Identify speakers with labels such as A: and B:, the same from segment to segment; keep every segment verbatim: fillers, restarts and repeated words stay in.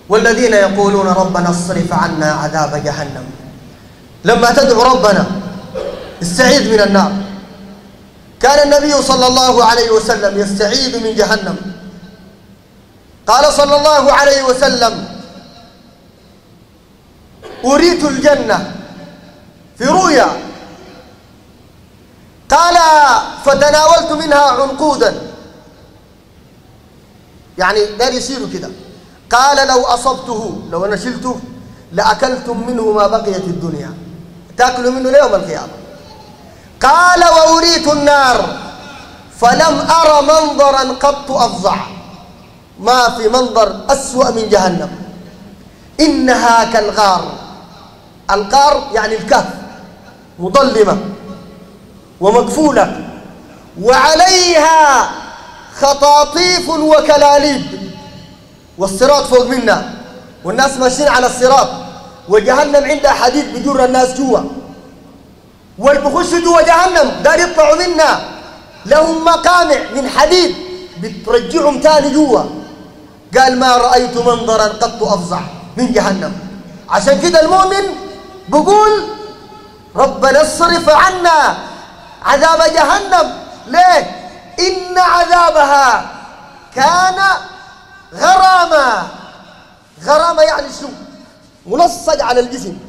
A: والذين يقولون ربنا اصرف عنا عذاب جهنم. لما تدعو ربنا استعيذ من النار. كان النبي صلى الله عليه وسلم يستعيذ من جهنم. قال صلى الله عليه وسلم: أريت الجنة في رؤيا، قال فتناولت منها عنقودا، يعني دار يصير كده، قال لو أصبته، لو أنا شلته لأكلتم منه ما بقيت الدنيا، تأكلوا منه ليوم القيامة. قال وأريت النار فلم أر منظرا قط أفظع، ما في منظر أسوأ من جهنم، إنها كالغار. الغار يعني الكهف، مظلمة ومقفولة وعليها خطاطيف وكلاليب، والصراط فوق منا والناس ماشيين على الصراط، وجهنم عندها حديد بجر الناس جوا، والبخش جوا جهنم دار يطلعوا منا لهم مقامع من حديد بترجعهم تاني جوا. قال ما رأيت منظرا قط أفظع من جهنم. عشان كده المؤمن بقول ربنا اصرف عنا عذاب جهنم. ليه؟ إن عذابها كان غراما. غراما يعني شو؟ ملصق على الجسم.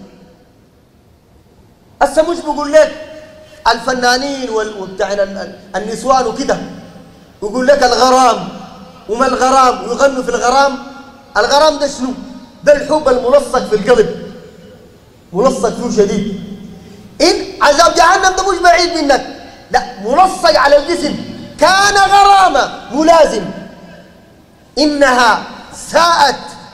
A: هسه مش بقول لك الفنانين والبتاع النسوان وكده يقول لك الغرام، وما الغرام ويغنوا في الغرام. الغرام ده شنو؟ ده الحب الملصق في القلب، ملصق فيه شديد. إن عذاب جهنم ده مش بعيد منك، لا، ملصق على الجسم، كان غرامة ملازم. إنها ساءت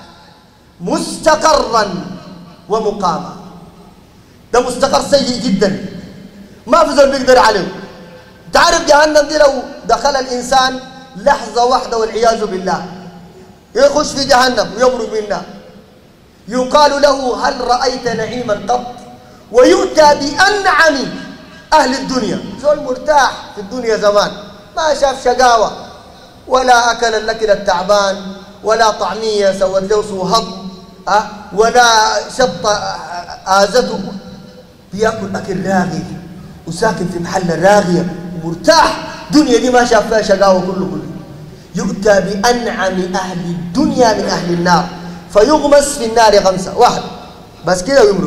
A: مستقرا ومقاما. ده مستقر سيء جدا، ما في زول بيقدر عليه. تعرف جهنم دي لو دخل الإنسان لحظة واحدة والعياذ بالله يخش في جهنم ويمرق منها، يقال له هل رأيت نعيما قط؟ ويؤتى بأنعم أهل الدنيا. زول مرتاح في الدنيا زمان، ما شاف شقاوة ولا أكل الأكل التعبان ولا طعمية سوت له صهض أه؟ ولا شط آزته، بياكل أكل راغي وساكن في محل راغية ومرتاح. الدنيا دي ما شاف فيها شقاوة كله كله. يؤتى بأنعم أهل الدنيا من أهل النار فيغمس في النار غمسة واحد بس كده ويمرق.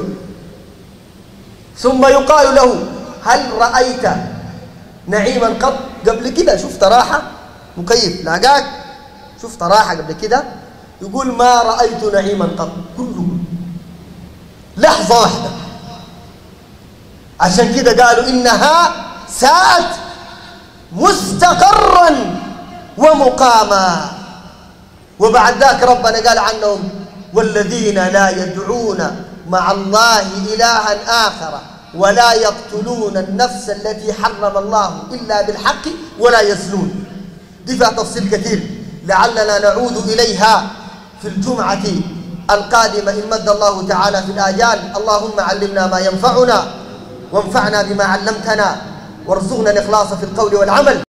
A: ثم يقال له هل رأيت نعيما قط؟ قبل كده شفت راحة؟ مكيف لاقاك شفت راحة قبل كده؟ يقول ما رأيت نعيما قط، كله لحظة واحدة. عشان كده قالوا إنها ساءت مستقرا ومقاما. وبعد ذاك ربنا قال عنهم والذين لا يدعون مع الله إلها آخر ولا يقتلون النفس التي حرم الله إلا بالحق ولا يزنون. دي فيها تفصيل كثير لعلنا نعود إليها في الجمعة القادمة إن مد الله تعالى في الآجال. اللهم علمنا ما ينفعنا وانفعنا بما علمتنا وارزقنا الإخلاص في القول والعمل.